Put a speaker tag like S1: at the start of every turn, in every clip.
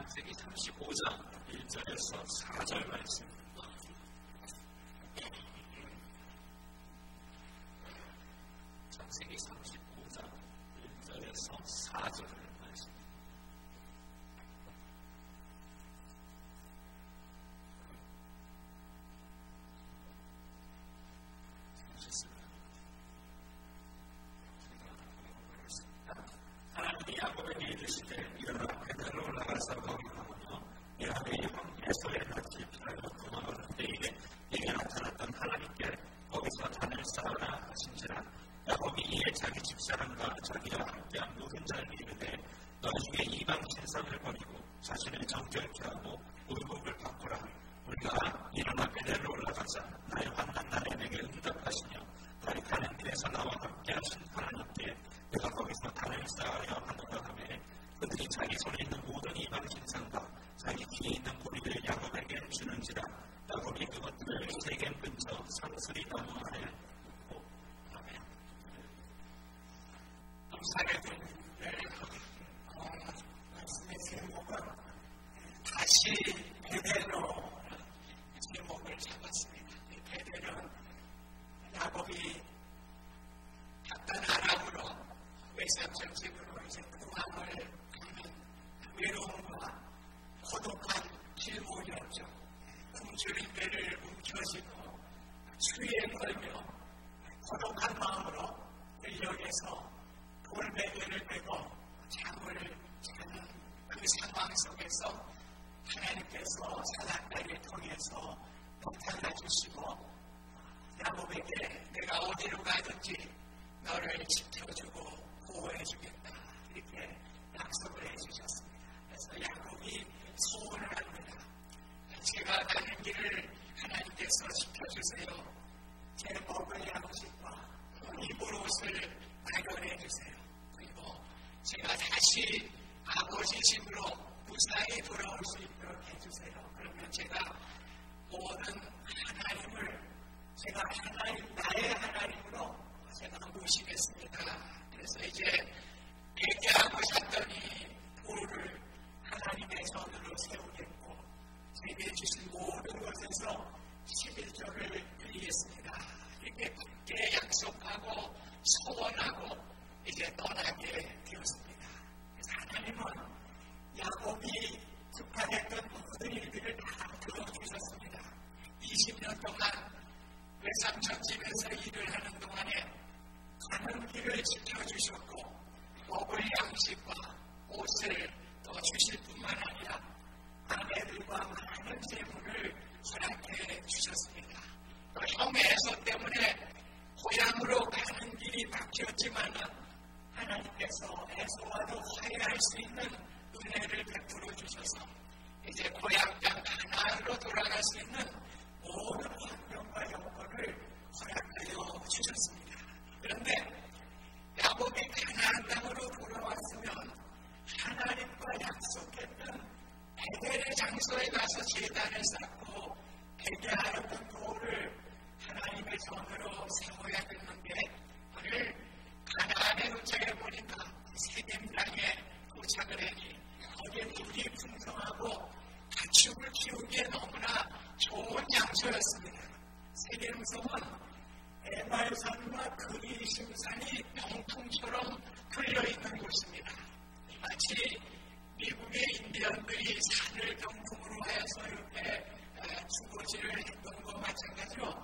S1: 창세기 35장 1절에서 4절 말씀. 창세기 35장 1절에서 4절 말씀. 하나님이 야곱에게 이르시되 일어나 베델로 올라가서 거기 가보며 내가 네 형 에서의 낯이 피하여 도망하는 때에 내게 나타났던 하나님께 거기서 단을 쌓으라 하신지라. 야곱이 이에 자기 집사람과 자기와 함께한 모든 자에게 이르되 너희 중에 이방 신상을 버리고 자신을 정결케 하고 의복을 바꾸라. 우리가 일어나 베델로 올라가자. 나의 환난 날에 내게 응답하시며 나의 가는 길에서 나와 함께 하신 하나님께 내가 거기서 단을 쌓으려 하노라 하며 그들이 자기 손에 있는 모든 이방 신상과 자기 귀에 있는 고리를 야곱에게 주는지라. 야곱이 그것들을 세겜 근처 상스리 나무 아래 묻고. 아멘.
S2: 말씀의 제목은 다시 베델로 제목을 잡았습니다. 베델은 야곱이 바단 아람으로 외삼정책으로 이제 포항을 가는 외로움과 고독한 길목이었죠. 굶주린 배를 움켜쥐고 추위에 걸며 고독한 마음으로 여기에서 돌베개를 메고 잠을 자는 그 상황 속에서 하나님께서 사람들을 통해서 나타나 주시고 야곱에게 내가 어디로 가든지 너를 지켜주고 보호해주겠다 이렇게 약속을 해주셨습니다. 그래서 야곱이 소원을 합니다. 제가 가는 길을 하나님께서 지켜주세요. 제 먹을 양식과 입을 옷을 마련해 주세요. 그리고 제가 다시 아버지 집으로 무사히 돌아올 수 있도록 해주세요. 그러면 제가 모든 하나님을 제가 하나님, 나의 하나님으로 제가 모시겠습니다. 그래서 이제 얘기하고 샀더니 돌을 하나님의 손으로 세우겠고 제게 주신 모든 것에서 11조를 드리겠습니다. 이렇게 굳게 약속하고 소원하고 이제 떠나게 되었습니다. 그래서 하나님은 야곱이 급하했던 모든 일들을 다 들어주셨습니다. 20년 동안 외삼촌집에서 일을 하는 동안에 가는 길을 지켜주셨고 먹을 양식과 옷을 더 주실 뿐만 아니라 아내들과 많은 재물을 허락해 주셨습니다. 또 형의 애서 때문에 고향으로 가는 길이 막혔지만 하나님께서 애서와도 화해할 수 있는 은혜를 베풀어 주셔서 이제 고향 땅 가나안으로 돌아갈 수 있는 모든 환경과 여건을 허락하여 주셨습니다. 그런데 야곱이 가나안 땅으로 돌아왔으면 하나님과 약속했던 베델의 장소에 가서 제단을 쌓고 베개하였던 돌을 하나님의 손으로 세워야 되는데 그를 가나안에 도착해 보니까 세겜 땅에 도착을 하니 거기에 물이 풍성하고 가축을 키우기에 너무나 좋은 장소였습니다. 세겜성은 에발산과 그리심산이 병풍처럼 흘려있는 곳입니다. 마치 미국의 인디언들이 산을 병풍으로 하여서 이렇게 주거지를 했던 것과 마찬가지로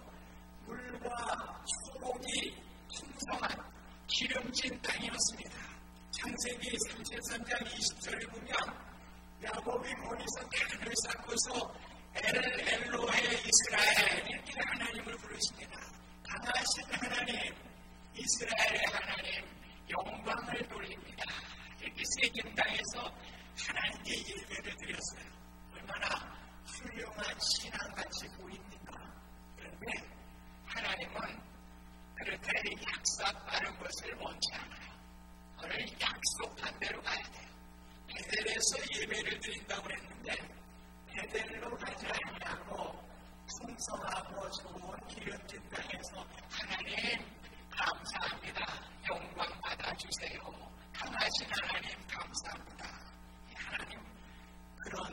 S2: 물과 소복이 풍성한 기름진 땅이었습니다. 창세기 33장 20절에 보면 야곱이 거기서 단을 쌓고서 엘로헤 이스라엘 이렇게 하나님을 부르십니다. 강하신 하나님, 이스라엘의 하나님, 영광을 돌립니다. 이렇게 세겜 땅에서 하나님께 예배를 드렸어요. 얼마나 훌륭한 신앙같이 보입니까? 그런데 하나님은 그렇게 약속하는 것을 원치 않아요. 오늘 약속한 대로 가야 돼요. 베델에서 예배를 드린다고 했는데 베델로 가지 아니하고 풍성하고 좋은 기름진 땅에서 하나님 감사합니다. 영광 받아주세요. 강하신 하나님 감사합니다. 하나님 그런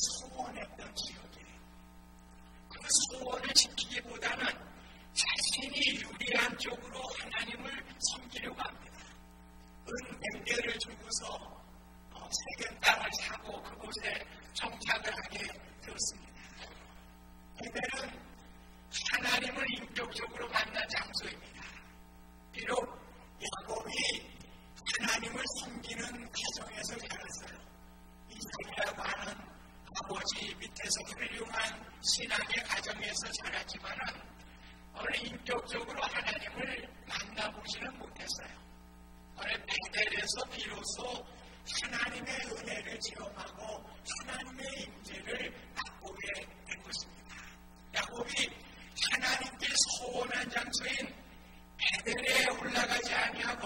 S2: 소원했던 지역이에요. 그 소원을 지키기보다는 자신이 유리한 쪽으로 하나님을 섬기려고 합니다. 은 100개를 주고서 세겜 땅을 사고 그곳에 정착을 하게 되었습니다. 베델은 하나님을 인격적으로 만난 장소입니다. 비록 야곱이 하나님을 섬기는 가정에서 자랐어요. 이삭이라고 하는 아버지 밑에서 훌륭한 신앙의 가정에서 자랐지만은 어느 인격적으로 하나님을 만나보지는 못했어요. 어느 베델에서 비로소 하나님의 은혜를 체험하고 하나님의 임재를 맛보게 된 것입니다. 야곱이 하나님께 소원한 장소인 베델에 올라가지 아니하고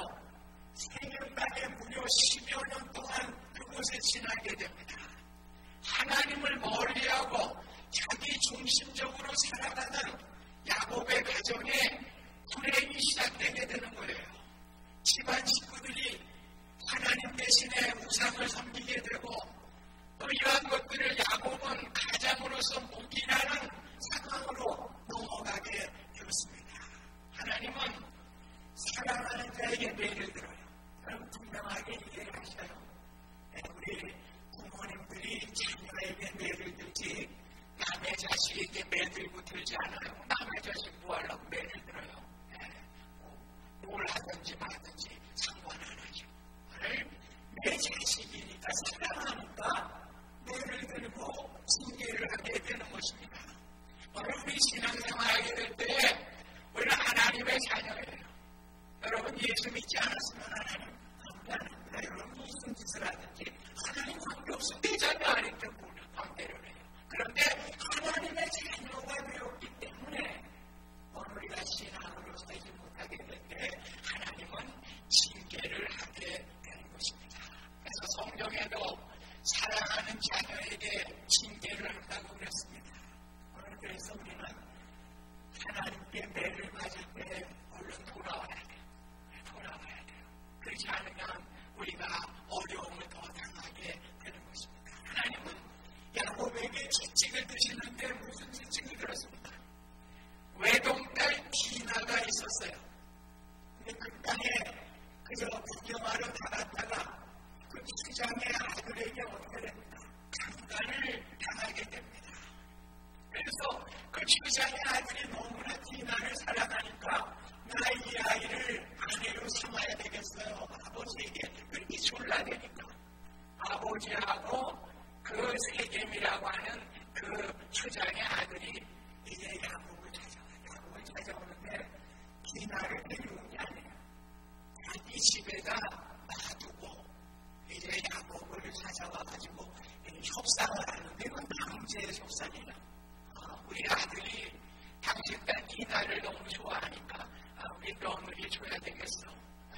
S2: 세겜간에 무려 10여 년 동안 그곳에 지나게 됩니다. 하나님을 멀리하고 자기 중심적으로 살아가는 야곱의 가정에 불행이 시작되게 되는 거예요. 집안 식구들이 하나님 대신에 우상을 섬기게 되고 또 이러한 것들을 야곱은 가장으로서 묵인하는 상황으로 넘어가게 되었습니다. 하나님은 사랑하는 자에게 매를 들어요. 여러분 분명하게 이해를 하셔요. 우리 부모님들이 자녀에게 매를 들지 남의 자식에게 매들고 들지 않아요. 남의 자식 뭐 하려고 매를 들어요. 뭘 하든지 말든지 상관 안 하죠. 내 자식이니까 사랑하니까 매를 들고 징계를 하게 되는 것입니다. 우리 신앙생활하게 될 때 우리는 하나님의 자녀예요. 여러분 예수 믿지 않았으면 하나님 관계합니다. 여러분 무슨 짓을 하든지 하나님 관계없으면 내 자녀 아닌데 뭘 관계를 해요. 그런데 하나님의 자녀가 되었기 때문에 우리가 신앙으로 살지 못하게 될 때 하나님은 징계를 하게 되는 것입니다. 그래서 성경에도 사랑하는 자녀에게 징계를 한다고 그랬습니다. 그래서 우리는 하나님께 매를 맞을 때 얼른 돌아와야 돼요. 돌아와야 돼요. 그렇지 않으면 우리가 어려움을 더 당하게 되는 것입니다. 하나님은 야곱에게 채찍을 드시는데 무슨 채찍을 들었습니까? 외동딸 디나가 있었어요. 근데 그 땅에 그저 구경하러 나갔다가 그 추장의 아들에게 어떻게 됩니까? 강간을 당하게 됩니다. 그래서 그 추장의 아들이 너무나 디나를 사랑하니까 나 이 아이를 아내로 삼아야 되겠어요. 아버지에게 그렇게 졸라대니까 아버지하고 그 세겜이라고 하는 그 추장의 아들이 이제 야곱을 찾아오는데 디나를 데려온 게 아니에요. 자기 집에다 놔두고 이제 야곱을 찾아와가지고 협상을 하는데 이건 강제의 협상이에요. 우리 아들이 당신 딸 디나를 너무 좋아하니까 우리 며느리 줘야 되겠어.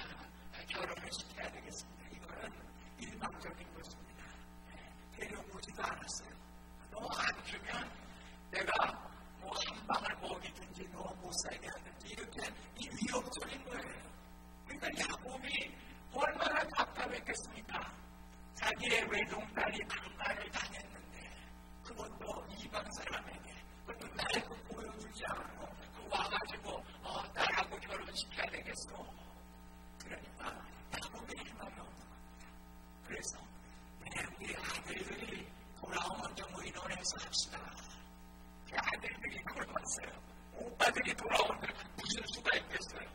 S2: 결혼을 시켜야 되겠습니다. 이거는 일방적인 것입니다. 데려오지도 않았어요. 너 안 주면 내가 뭐 한 방을 먹이든지 너 못 살게 하든지 이렇게 위협적인 거예요. 그러니까 야곱이 얼마나 답답했겠습니까? 자기의 외동딸이 강간을 당했는데 그것도 이방 사람에게 그것도 날 보여주지 않고 그 와가지고 딸하고 결혼시켜야 되겠어. 그러니까 야곱의 희망이 없는 겁니다. 그래서 우리 아들들이 돌아오면 좀 의논해서 합시다. 그 아들들이 굶었어요. 오빠들이 돌아오면 무슨 수가 있겠어요?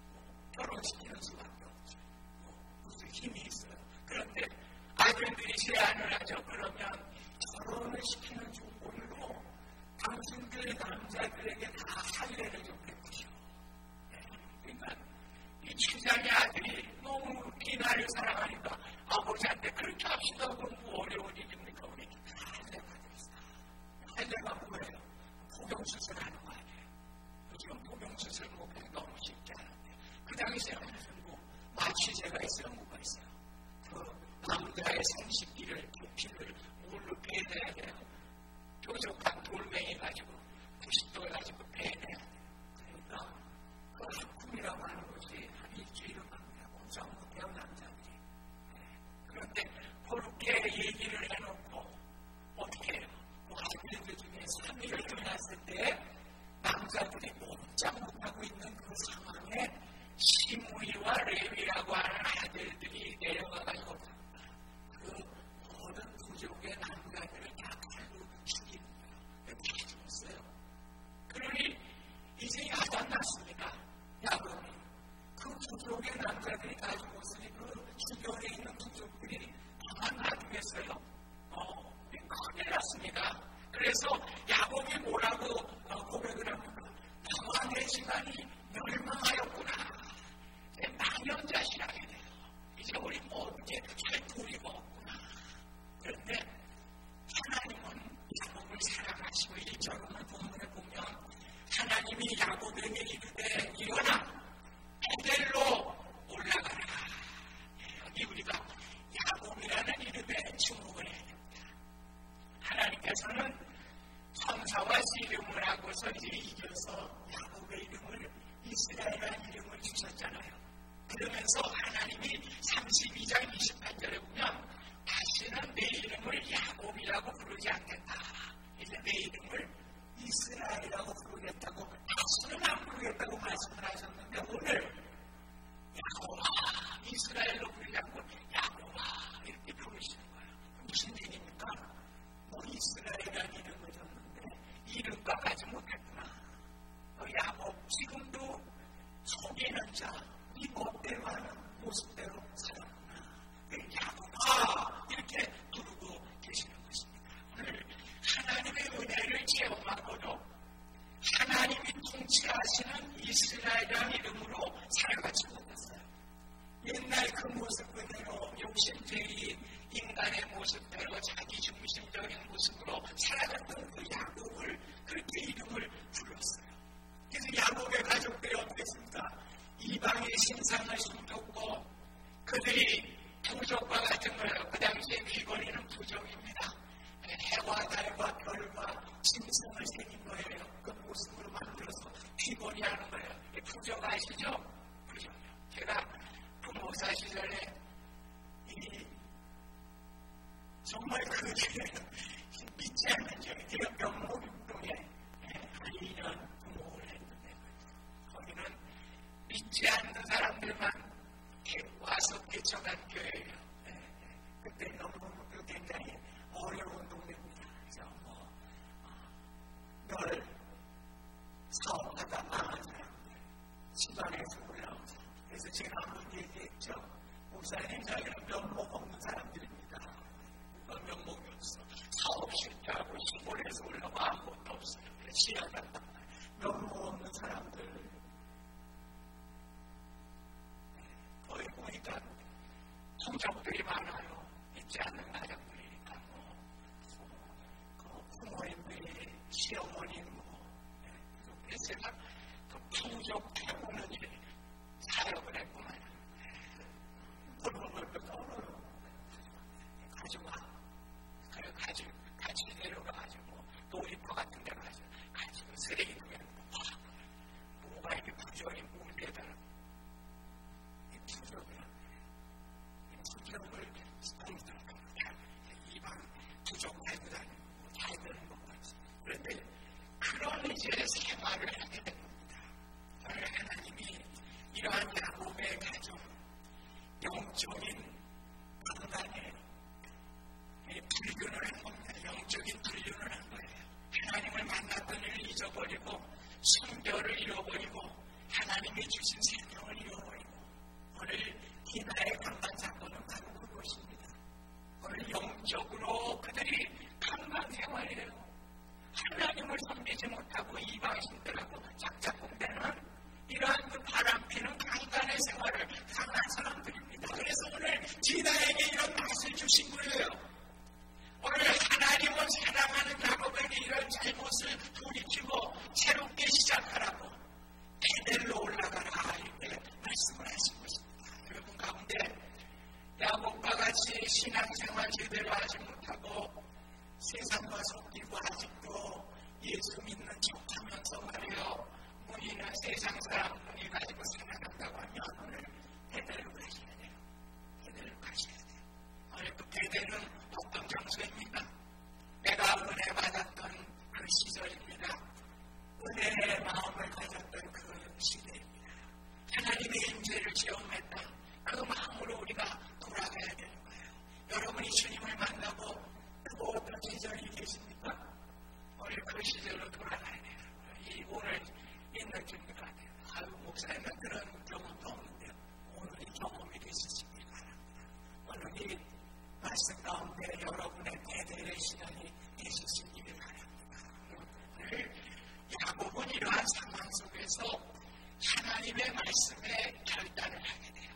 S2: 결혼시키는 수밖에 없죠. 무슨 힘이 있어요. 그런데 아들들이 제안을 하죠. 그러면 결혼을 시키는 조건으로 당신들 남자들에게 다 할례를 좀 베푸셔. 그러니까 이 추장의 아들이 너무 디나를 사랑하니까 아버지한테 그렇게 합시다. 그럼 뭐 어려운 일입니까? 우리 다 할례 받으시다. 할례가 뭐예요? 복용수술하는 거 아니에요? 요즘 복용수술 뭐 너무 쉽지 않은데 그 당시에는 무슨 뭐 전쟁에서는 천사와 씨름을 하고서 이제 이겨서 야곱의 이름을 이스라엘이라는 이름을 주셨잖아요. 그러면서 하나님이 32장 28절에 보면 다시는 내 이름을 야곱이라고 부르지 않겠다. 이제 내 이름을 이스라엘이라고 부르겠다고, 다시는 안 부르겠다고 말씀을 하셨는데 오늘 야곱아, 이스라엘로 부르지 않고 야곱아 이렇게 부르시는 거예요. 무슨 얘기입니까? 뭐 이스라엘이라는 이름을 줬는데 이름과 가지 못했구나. 야곱 지금도 속이는 자, 이 못되고 하는 모습대로 살았구나. 야곱아 이렇게 부르고 계시는 것입니다. 오늘 하나님의 은혜를 체험하고도 하나님이 통치하시는 이스라엘이라는 이름으로 살아가지 못했어요. 옛날 그 모습 그대로 욕심쟁이 인간의 모습대로 자기 중심적인 모습으로 살아갔던 그 야곱을 그렇게 이름을 불렀어요. 그래서 야곱의 가족들이 어떻겠습니까? 이방의 신상을 숨겼고 그들이 부족과 같은 거예요. 그 당시에 귀걸이는 부족입니다. 해와 달과 별과 짐승을 새긴 거예요. 그 모습으로 만들어서 귀걸이 하는 거예요. 부족 아시죠? 부족이요. 제가 부모사 시절에 정말 그 믿지 않는 적이 제가 명목동에 한 2년 부모를 했는데 거기는 믿지 않는 사람들만 와서 개척한 교회예요. 그때 너무 굉장히 어려운 동네입니다. 그래서 늘 사업하다 망한 사람들, 집안에서 올라온 사람들. 그래서 제가 한번 얘기했죠. 목사님, 저희는 면목 없는 사람들입니다. 누가 면목이 없어? 사업 실패하고 시골에서 올라와 아무것도 없어요. 시야가 면목 없는 사람들. 거기 보니까 성적들이 많아요. 믿지 않는 가정들이니까 그 부모님들이 시어머니 그래서 제가 그 부족 태우는 일 사역을 했구만. 가져와. 그래 같이 내려가가지고 놀이터 같은 데 가지고 쓰레기통에 뭐가 이렇게 부족이 문제더라. 이 부족을 이방 부족 달고 다니고 잘 되는 것 같지. 그런데 그런 이제 생활을 하게 된 겁니다. 하나님이 이러한 야곱의 가정, 영적인 강단에 불륜을 한 겁니다. 영적인 불륜을 한 거예요. 하나님을 만났던 일을 잊어버리고 성결을 잃어버리고 하나님이 주신 생명을 잃어버리고 오늘 디나의 강단 사건은 바로 그것입니다. 오늘 영적으로 그들이 강단 생활이에요. 하나님을 섬기지 못하고 이방신들하고 작작공대는 이러한 그 바람피는 강단의 생활을 강한 사람들입니다. 그래서 오늘 디나에게 이런 맛을 주신 거예요. 오늘 하나님을 사랑하는 야곱에게 이런 잘못을 돌이키고 새롭게 시작하라고 베델로 올라가라 이렇게 말씀을 하신 것입니다. 여러분 가운데 야곱과 같이 신앙생활 제대로 하지 못하고 세상과 섞이고 아직도 예수 믿는 척하면서 말이요 우리는 세상 사람들이 가지고 살아간다고 하면 오늘 베델로 가셔야 돼요. 베델로 가셔야 돼요. 오늘 그 베델은 어떤 장소입니까? 내가 은혜 받았던 그 시절입니다. 은혜의 마음을 가졌던 그 시대입니다. 하나님의 임재를 체험했던 그 마음으로 우리가 돌아가야 되는 거예요. 여러분이 주님을 만나고 그 어떤 시절이 계십니까? 오늘 그 시절로 돌아가야 돼요. 오늘 이 느낌이 같아요. 아유, 목사님은 그런 경험도 없는데요. 오늘 이 경험이 되시기 바랍니다. 오늘 이 말씀 가운데 여러분의 베델의 시간이 되시기를 바랍니다. 오늘 야곱은 이러한 상황 속에서 하나님의 말씀에 결단을 하게 돼요.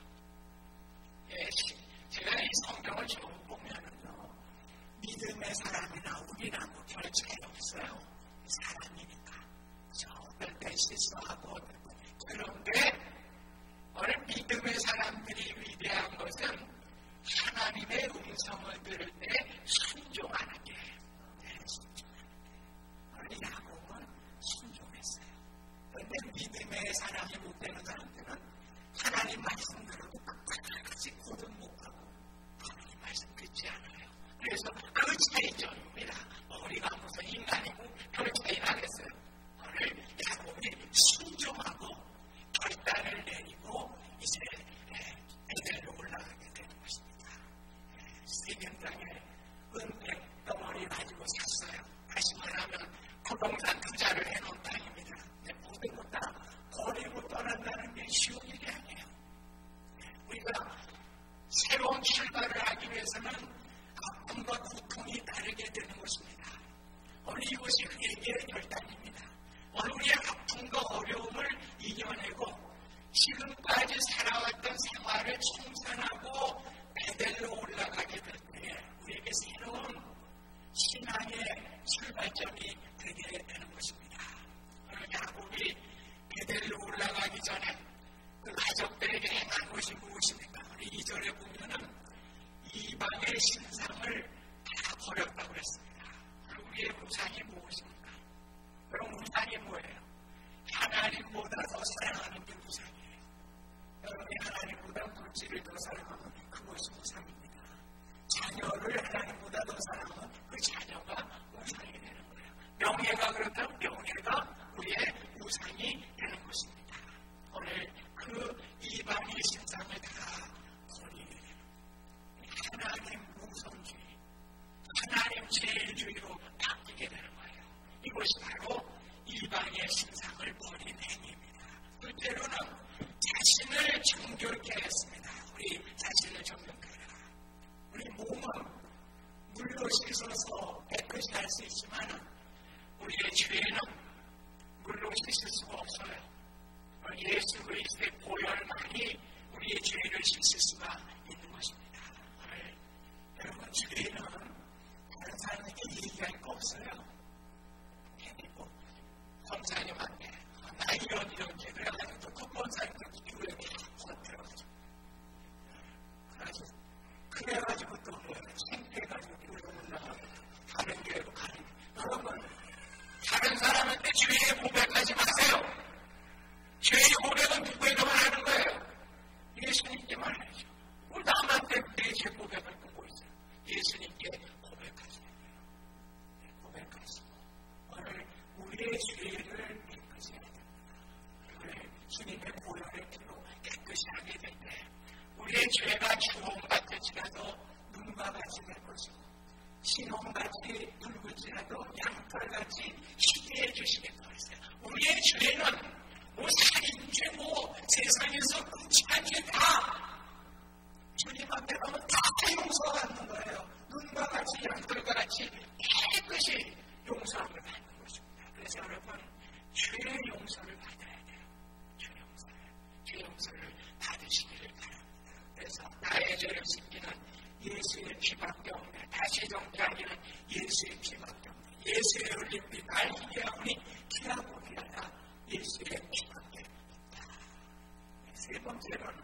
S2: 제가 이 성경을 좀 보면은요, 믿음의 사람이나 우리나 뭐 별 차이 없어요. 사람이니까. 어떨 때 실수하고 그런데 오늘 믿음의 사람들이 위대한 것은 하나님의 음성을 들을 때 순종하는 게 오늘 이것이 그에게 결단입니다. 오늘 우리의 아픔과 어려움을 이겨내고 지금까지 살아왔던 생활을 청산하고 베델로 올라가게 될 때 우리에게 새로운 신앙의 출발점이 되게 되는 것입니다. 오늘 야곱이 베델로 올라가기 전에 그 가족들에게 행한 것이 무엇입니까? 우리 2절에 보면은 이방의 신상을 다 버렸다고 그랬습니다. 우리의 우상이 무엇입니까? 그럼 우상이 뭐예요? 하나님보다 더 사랑하는 게 우상이에요. 여러분이 하나님보다 물질을 더 사랑하면 그것이 우상입니다. 자녀를 하나님보다 더 사랑하면 그 자녀가 우상이 되는 거예요. 명예가 그렇다면 명예가 우리의 우상이 되는 것입니다. 오늘 그 이방의 신상을 다 버리게 돼요. 하나님 우선주의, 하나님 제일주의로 바뀌게 되는 거예요. 이것이 바로 이방의 신상을 버린 행위입니다. 둘째로는 자신을 정결케 했습니다. 우리 자신을 정결케 해라. 우리 몸은 물로 씻어서 깨끗이 할 수 있지만 우리의 죄는 물로 씻을 수가 없어요. 예수 그리스도의 보혈만이 우리의 죄를 씻을 수가 있는 것입니다. 여러분, 죄는 다른 사람에게 얘기할 거 없어요. 그리고 권사님한테 나 이런 죄 그래가지고 그 권사님도 교회에 헛들어가지고 그래가지고 또 창피해가지고 교회 올라가고 다른 교회로 가는 거예요. 여러분, 다른 사람한테 죄의 고백하지 마세요. 죄의 고백은 누구에게만 하는 거예요? 예수님께만 하죠. 왜 남한테 내 죄 고백을 보고 있어요? 예수님께 고백하셔야 돼요. 고백하시고 오늘 우리의 죄를 깨끗이 해야 됩니다. 오늘 주님의 보혈의 피로 깨끗이 하게 될 때 우리의 죄가 주홍같을지라도 눈과 같이 될 것이고 신홍같이 붉을지라도 양털같이 희게 해주시겠다고 했어요. 우리의 죄는 뭐 살인죄, 뭐 세상에서 끔찍한 죄 다 주님 앞에 가면 다 용서받는 거예요. 눈과 같이 양털과 같이 깨끗이 용서함을 받는 것입니다. 그래서 여러분, 죄의 용서를 받아야 돼요. 죄 용서를 받으시기를 바랍니다. 그래서 나의 죄를 씻기는 예수의 피밖에 없네. 다시 정죄하기는 예수의 피밖에 없네. 예수의 흘린 피 날 희게 하오니 피하고 피하다. 예수의 피밖에 없다. 세 번째로는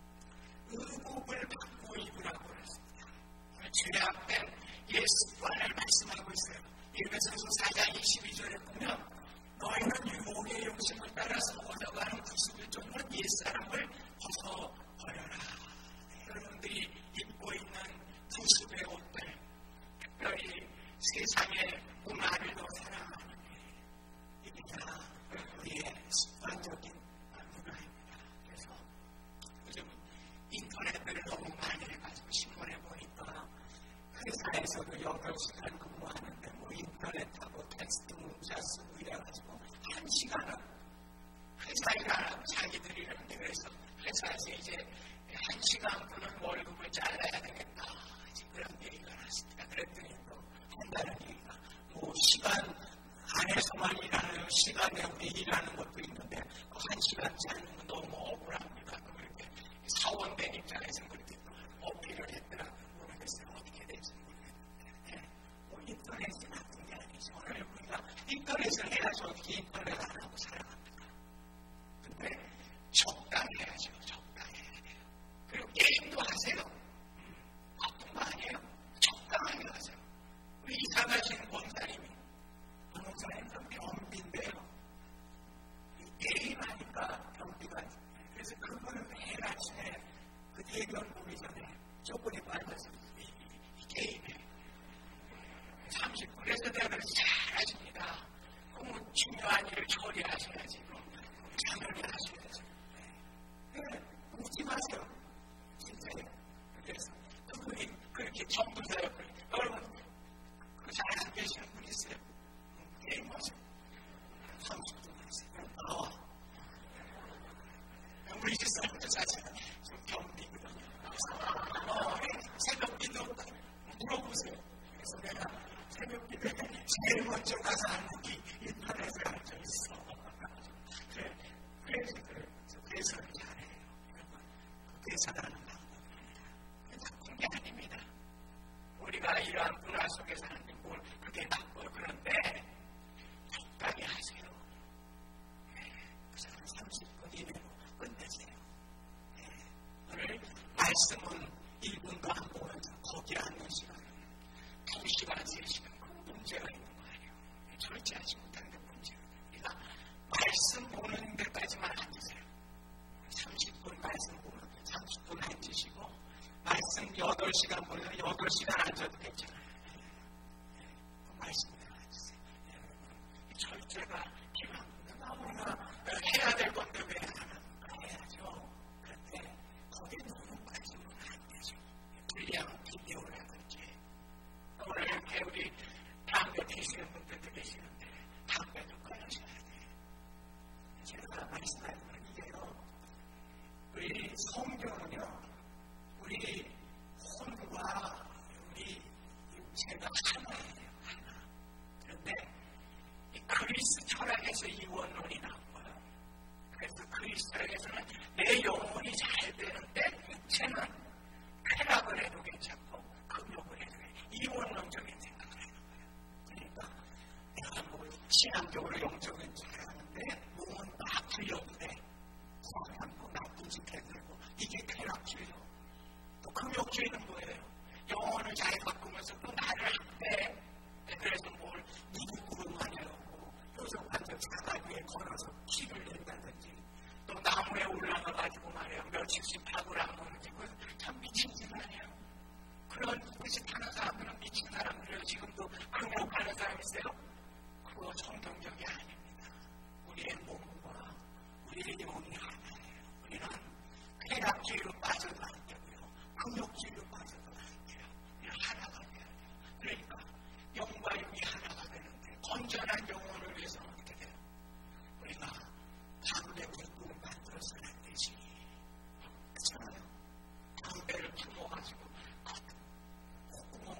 S2: 의복을 받고 입으라고 했습니다. 죄 앞에 예수관을 말씀하고 있어요. 에베소서 4장 22절에 보면 너희는 유혹의 욕심을 따라서 얻어가는 구습을 쫓는 옛사람을 벗어버려라. 여러분들이 입고 있는 구습의 옷들, 특별히 세상의 문화를 더 사랑하는 이게 다 우리의 습관적인 문화입니다. 그래서 요즘 인터넷을 너무 많이 해가지고 신문에 보니까 회사에서도 8시간 근무하는데 뭐 인터넷하고 텍스트 문자 쓰고 이래가지고 1시간은 회사 일하라고 자기들이 이러는데 그래서 회사에서 이제 1시간 그는 월급을 잘라야 되겠다. 그런 얘기가 났습니다. 그랬더니 또 한다는 얘기가 뭐 시간 안에서만 일하는 시간에 우리 일하는 것도 있는데 그 1시간치 하는 건 너무 억울합니다. 그렇게 사원된 입장에서는 그렇게 또 어필을 했더라고요. 모르겠어요. 어떻게 될지 모르겠는데 뭐 인터넷이 나쁜 게 아니죠. 오늘 우리가 인터넷을 해야지 어떻게 인터넷 안 하고 살아갑니까? 근데 적당히 해야죠. 적당히 해야 돼요. 그리고 게임도 하세요. 바쁜 거 아니에요? 적당하게 하세요. 우리 이사 가신 권사님이 권사님도 변비인데요. 게임하니까 변비가 그래서 그분은 매일 아침에 그 대변 보기 전에 조건이 빠져서 이 게임에 30분 해서 내가 그래서 잘 하십니다. 그 뭐 중요한 일을 처리해 제일 먼저 가서 하는 게 인터넷에 앉아 있어. 그래서를 잘해요. 그래서라는 방법입니다. 나쁜 게 아닙니다. 우리가 이러한 문화 속에 사는데 뭘 그게 나쁘고 그런데 적당히 하세요. 그 사람 30분 이내로 끝내세요. 오늘 말씀은 1분도 안 보면서 거기 앉는 시간은 2시간, 3시간 그 문제가 있는 거예요. 절제하지 못하는 게 문제가 우리가 말씀 보는 데까지만 앉으세요. 30분 말씀 보면 30분 앉으시고 말씀 8시간 보면 8시간 앉아도 괜찮아요. 말씀에 앉으세요. 절제가 필요합니다. 우리가 해야 될 건데 왜 안 하는가 해야죠. 그런데 거기에 너무 빠지면 안 되죠. 불리한 비디오라든지 오늘 이렇게 우리 담배 피시는 분들도 계시는데 담배도 끊으셔야 돼요. 제가 말씀하는 건 이게요. 우리 성경은요. 우리 혼과 우리 육체가 하나예요. 하나. 그런데 이 그리스 철학에서 이 원론이 나온 거예요. 그래서 그리스 철학에서는 내 영혼이 잘 되는데 육체는 쾌락을 해도 괜찮고 금욕을 해도 괜찮고 이 원론적인 생각을 하는 거예요. 그러니까 내가 뭐 신앙적으로 영적인 잘 하는데 몸은 막 불려도 돼. 성향도 나쁜 짓 해도 되고 이게 쾌락주의요. 또 금욕주의는 뭐예요? 영혼을 잘 바꾸면서 또 나를 안 돼. 그래서 뭘 무릎구름만 해놓고 요즘같은 사다 위에 걸어서 키를 낸다든지 또 나무에 올라가가지고 말이에요. 며칠씩 밥을 안 먹는지 참 미친 짓 아니에요. 그런 짓 하는 사람들은 미친 사람들이에요. 지금도 금욕하는 사람 있어요? 그거 성경적이 아닙니다. 우리의 몸과 우리의 영이 하나예요. 우리는 쾌락주의로 빠져도 안 되고요. 금욕주의로 빠져도 안 돼요. 우리는 하나가 돼야 돼요. 그러니까 영과 영이 하나가 되는데 건전한 영혼을 위해서는 어떻게 돼요? 우리가 담배 불구를 만들어서는 안 되지. 그렇잖아요. 담배를 품어가지고 콧구멍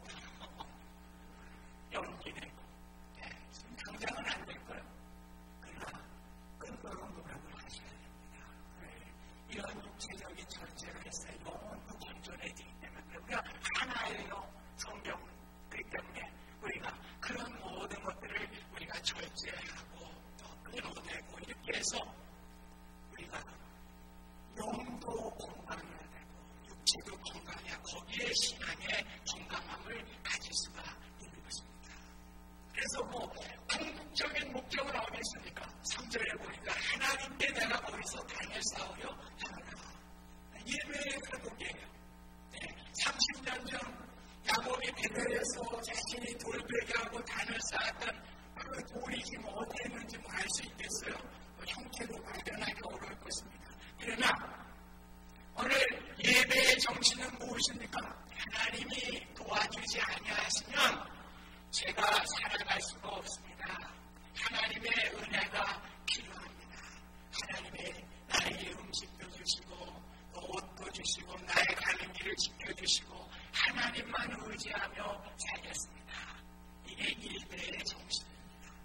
S2: 연기 내고 지금 당장은 안 될 거예요. 그러나 끈거운 노력을 하셔야 됩니다. 이런 육체적인 절제를 했어요. 영혼도 건전해지기 때문에 우리가 하나예요. 성경 그렇기 때문에 우리가 그런 모든 것들을 우리가 절제하고 또 끊어내고 이렇게 해서 우리가 영도 건강해야 되고 육체도 건강해야 거기에 신앙의 건강함을 가질 수가 있는 것입니다. 그래서 뭐 궁극적인 목적은 어디 있습니까? 3절에 보니까 하나님께 내가 거기서 당을 쌓으려 하노라. 예배의 회복이에요. 30년 전 야곱이 베델에서 자신이 돌베개하고 단을 쌓았던 그 돌이 지금 어디에 있는지 뭐 알 수 있겠어요? 형태로 발견하기 어려울 것입니다. 그러나 오늘 예배의 정신은 무엇입니까? 하나님이 도와주지 아니하시면 제가 살아갈 수가 없습니다. 하나님의 은혜가 필요합니다. 하나님의 나에게 음식도 주시고 또 옷도 주시고 나의 가는 길을 지켜주시고 하나님만 의지하며 살겠습니다. 이게 예배의 정신입니다.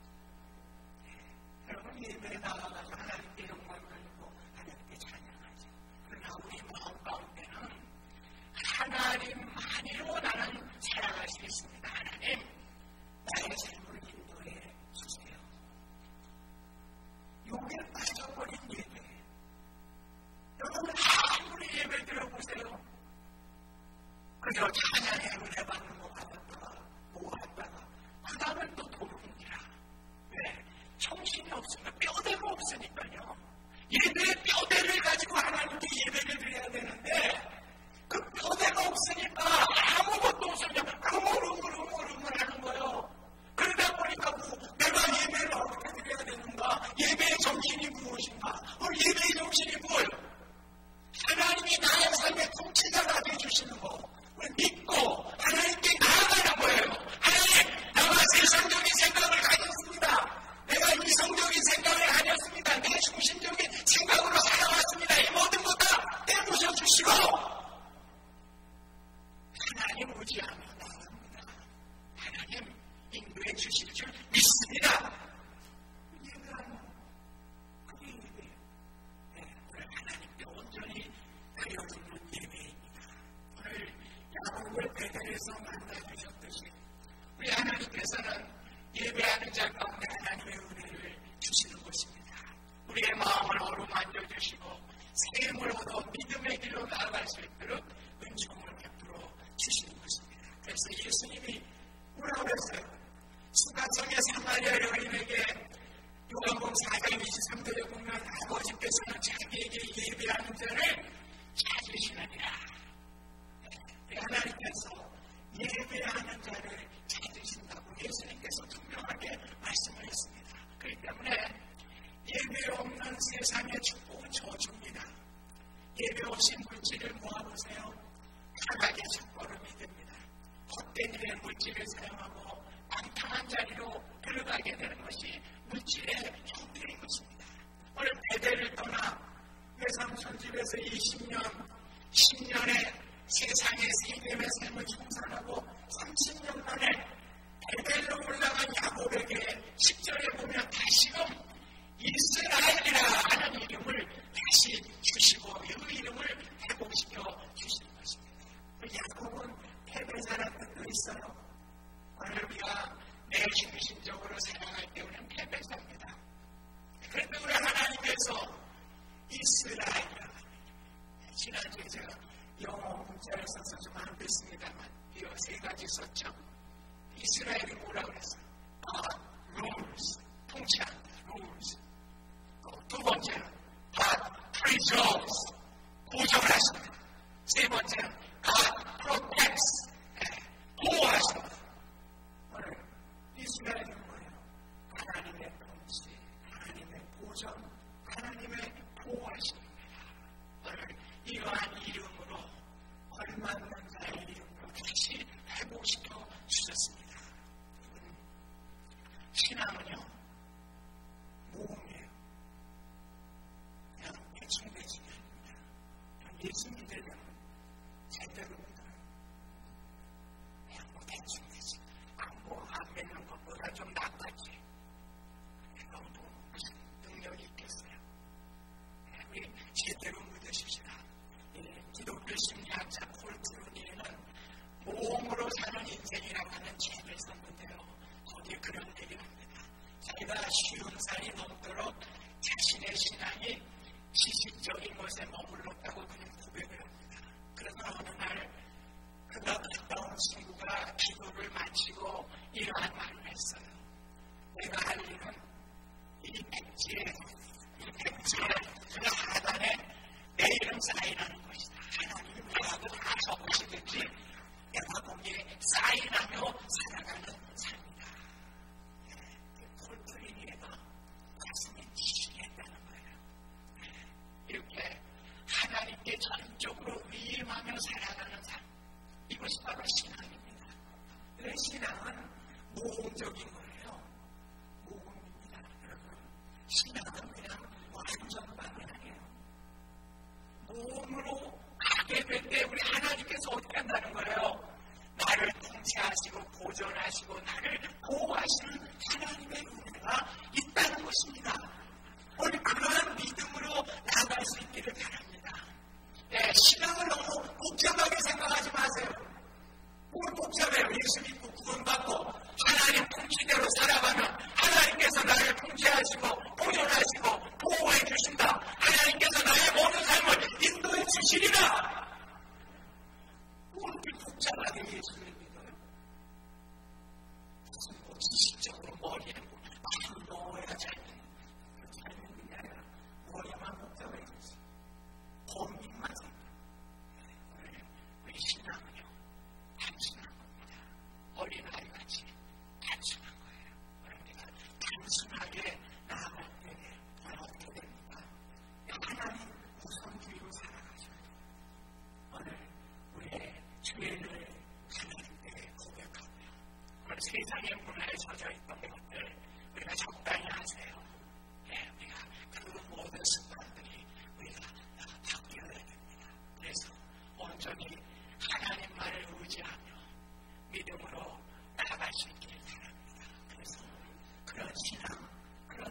S2: 여러분 예배에 나가서 하나님께 영광을 돌리고 하나님께 찬양하죠. 그러나 우리 마음 가운데는 하나님만이로 나는 살아갈 수 있습니다. 하나님 나의 삶을 인도해 예배하는 자 가운데 하나님의 은혜를 주시는 것입니다. 우리의 마음을 어루만져 주시고 샘을 얻어 믿음의 길로 나아갈 수 있도록 은총을 베풀어 주시는 것입니다. 그래서 예수님이 뭐라고 그랬어요? 수가성의 사마리아 여인에게 요한복음 4장 23절에 보면 아버지께서는 자기에게 예배하는 자를 찾으시느니라. 하나님께서 예배하는 자를 찾으신다고 예수님께서 분명하게 말씀을 했습니다. 그렇기 때문에 예배 없는 세상의 축복은 저주입니다. 예배 없인 물질을 모아보세요. 타락의 첫걸음이 됩니다. 헛된 일의 물질을 사용하고 방탕한 자리로 들어가게 되는 것이 물질의 형태인 것입니다. 오늘 베델을 떠나 외삼촌 집에서 10년의 세상의 세겜의 삶을 청산하고 30년 만에 베델로 올라간 야곱에게 10절에 보면 다시금 이스라엘이라 하는 이름을 다시 주시고 그 이름을 회복시켜 주시는 것입니다. 야곱은 패배자라는 뜻도 있어요. 오늘 우리가 내중심적으로 살아갈 때 우리는 패배자입니다. 그런데 우리 하나님께서 이스라엘이라 지난주에 제가 영어 문자를 써서 좀 안 됐습니다만 이 세 가지 썼죠. 이스라엘이 뭐라 그랬어요? rules, 통치한다, rules. 두 번째는 God preserves, 보존을 하신다. 세 번째는 God protects, 보호하신다. 오늘 이스라엘은 뭐예요? 하나님의 통치, 하나님의 보존, 하나님의 보호하십니다. 오늘 이러한 이름으로 걸맞는 자의 이름으로 다시 회복시켜 주셨습니다. 신앙은요, 모험이에요. 그냥 대충 되지 않습니다. 예수 믿으려면 제대로 믿어요. 그냥 뭐 대충 되지. 안 믿는 것보다 좀 낫겠지. 너무 무슨 능력이 있겠어요. 우리 제대로 믿으십시다. 기독교 심리학자 콜트루니에는 모험으로 사는 인생이라고 하는 책을 썼는데요. 거기에 그런 얘기를 합니다. 자기가 50살이 넘도록 자신의 신앙이 지식적인 것에 머물렀다고 그는 고백을 합니다. 그러나 어느 날 그가 갔다 온 친구가 기도를 마치고 이러한 말을 했어요. 내가 할 일은 이 백지에 그 하단에 내 이름 사인하는 것이다. 하나님이 뭐라고 다 적으시든지 내가 거기에 사인하며 살아가는 삶이다. 콜트리니에가 가슴이 지지했다는 거예요. 이렇게 하나님께 전적으로 위임하며 살아가는 삶, 이것이 바로 신앙입니다. 왜 신앙은 모험적인 거예요. 모험입니다. 여러분, 신앙은 그냥 완전반이 아니에요. 모험으로 가게 될 때 우리 하나님께서 어떻게 한다는 거예요? 나를 통치하시고 보존하시고 나를 보호하시는 하나님의 은혜가 있다는 것입니다. 오늘 그러한 믿음으로 나아갈 수 있기를 바랍니다. 신앙을 너무 복잡하게 생각하지 마세요. 뭘 복잡해요? 예수 믿고 구원받고 하나님 통치대로 살아가면 하나님께서 나를 통치하시고 보존하시고 보호해 주신다. 하나님께서 나의 모든 삶을 인도해 주시리라. 뭘 이렇게 복잡하게 예수를 믿어요? 무슨 뭐 지식적으로 머리에 많이 넣어야 그렇지 않는 게 아니라 머리만 복잡해지지. 고민만 생겨. 우리 신앙은요, 단순한 겁니다. 어린아이같이 단순한 거예요. 우리가 단순하게 나아갈 때 어떻게 됩니까? 하나님 우선주의로 살아가셔야 돼요. 오늘 우리의 죄를 하나님께 고백하고요. 오늘 세상의 문화에 젖어 있던 것들 우리가 적당히 하세요. 우리가 그 모든 습관들이 우리가 바뀌어야 됩니다. 그래서 온전히 하나님만을 의지하며 믿음으로 나아갈 수 있기를 바랍니다. 그래서 그런 신앙, 그런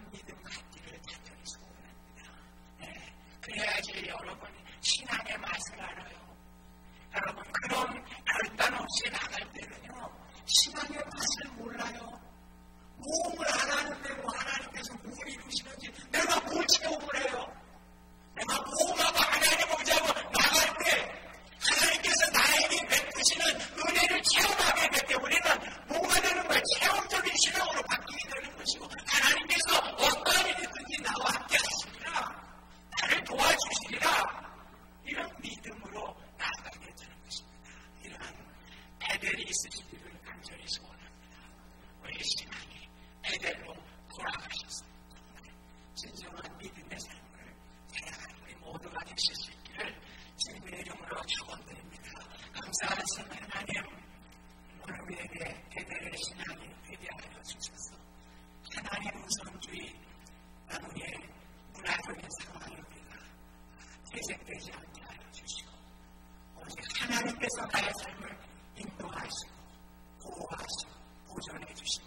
S2: 되지 않게 하여 주시고 오직 하나님께서 나의 삶을 인도하시고 보호하시고 보존해 주시고